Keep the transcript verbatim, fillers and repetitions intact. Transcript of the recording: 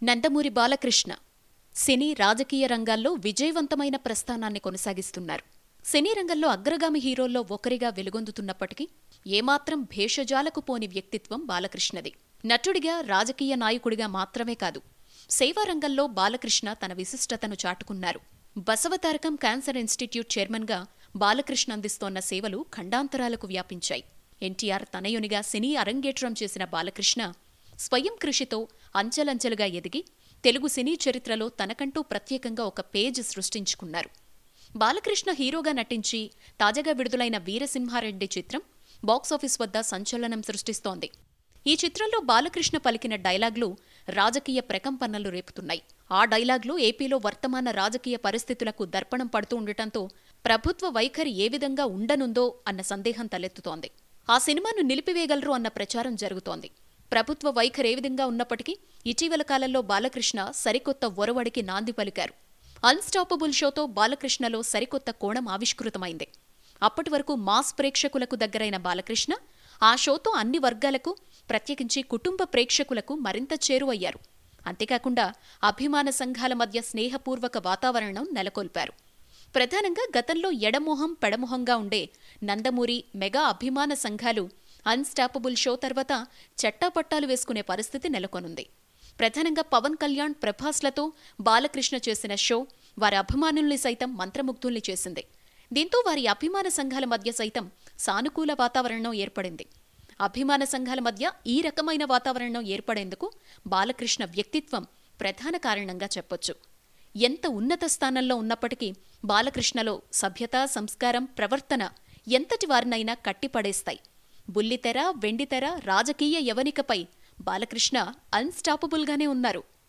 నందమూరి బాలకృష్ణ సినీ రాజకీయ రంగాల్లో విజయవంతమైన ప్రస్థానాన్ని కొనసాగిస్తున్నారు. సినీ రంగంలో అగ్రగామి హీరోల్లో ఒకరిగా వెలుగొందుతున్నప్పటికీ ఏమాత్రం భేషజాలకు పోని వ్యక్తిత్వం బాలకృష్ణది. నటుడిగా, రాజకీయ నాయకుడిగా మాత్రమే కాదు, సేవారంగంలో బాలకృష్ణ తన విశిష్టతను చాటుకున్నారు. బసవతారకం క్యాన్సర్ ఇన్స్టిట్యూట్ చైర్మన్గా బాలకృష్ణ అందిస్తోన్న సేవలు ఖండాంతరాలకు వ్యాపించాయి. ఎన్టీఆర్ తనయునిగా సినీ అరంగేట్రం చేసిన బాలకృష్ణ స్వయం కృషితో అంచెలంచెలుగా ఎదిగి తెలుగు సినీ చరిత్రలో తనకంటూ ప్రత్యేకంగా ఒక పేజ్ సృష్టించుకున్నారు. బాలకృష్ణ హీరోగా నటించి తాజాగా విడుదలైన వీరసింహారెడ్డి చిత్రం బాక్సాఫీస్ వద్ద సంచలనం సృష్టిస్తోంది. ఈ చిత్రంలో బాలకృష్ణ పలికిన డైలాగ్లు రాజకీయ ప్రకంపనలు రేపుతున్నాయి. ఆ డైలాగ్లు ఏపీలో వర్తమాన రాజకీయ పరిస్థితులకు దర్పణం పడుతూ ఉండటంతో ప్రభుత్వ వైఖరి ఏ విధంగా ఉండనుందో అన్న సందేహం తలెత్తుతోంది. ఆ సినిమాను నిలిపివేయగలరు అన్న ప్రచారం జరుగుతోంది. ప్రభుత్వ వైఖరి ఏ విధంగా ఉన్నప్పటికీ ఇటీవల కాలంలో బాలకృష్ణ సరికొత్త ఒరవడికి నాంది పలికారు. అన్స్టాపబుల్ షోతో బాలకృష్ణలో సరికొత్త కోణం ఆవిష్కృతమైంది. అప్పటి వరకు మాస్ ప్రేక్షకులకు దగ్గరైన బాలకృష్ణ ఆ షోతో అన్ని వర్గాలకు, ప్రత్యేకించి కుటుంబ ప్రేక్షకులకు మరింత చేరువయ్యారు. అంతేకాకుండా అభిమాన సంఘాల మధ్య స్నేహపూర్వక వాతావరణం నెలకొల్పారు. ప్రధానంగా గతంలో ఎడమొహం పెడమొహంగా ఉండే నందమూరి మెగా అభిమాన సంఘాలు అన్స్టాపబుల్ షో తర్వాత చట్టాపట్టాలు వేసుకునే పరిస్థితి నెలకొనుంది. ప్రధానంగా పవన్ కళ్యాణ్, ప్రభాస్లతో బాలకృష్ణ చేసిన షో వారి అభిమానుల్ని సైతం మంత్రముగ్ధుల్ని చేసింది. దీంతో వారి అభిమాన సంఘాల మధ్య సైతం సానుకూల వాతావరణం ఏర్పడింది. అభిమాన సంఘాల మధ్య ఈ రకమైన వాతావరణం ఏర్పడేందుకు బాలకృష్ణ వ్యక్తిత్వం ప్రధాన కారణంగా చెప్పొచ్చు. ఎంత ఉన్నత స్థానంలో ఉన్నప్పటికీ బాలకృష్ణలో సభ్యత, సంస్కారం, ప్రవర్తన ఎంతటి వారినైనా కట్టిపడేస్తాయి. బుల్లితెర, వెండితెర, రాజకీయ యవనికపై బాలకృష్ణ అన్స్టాపబుల్గానే ఉన్నారు.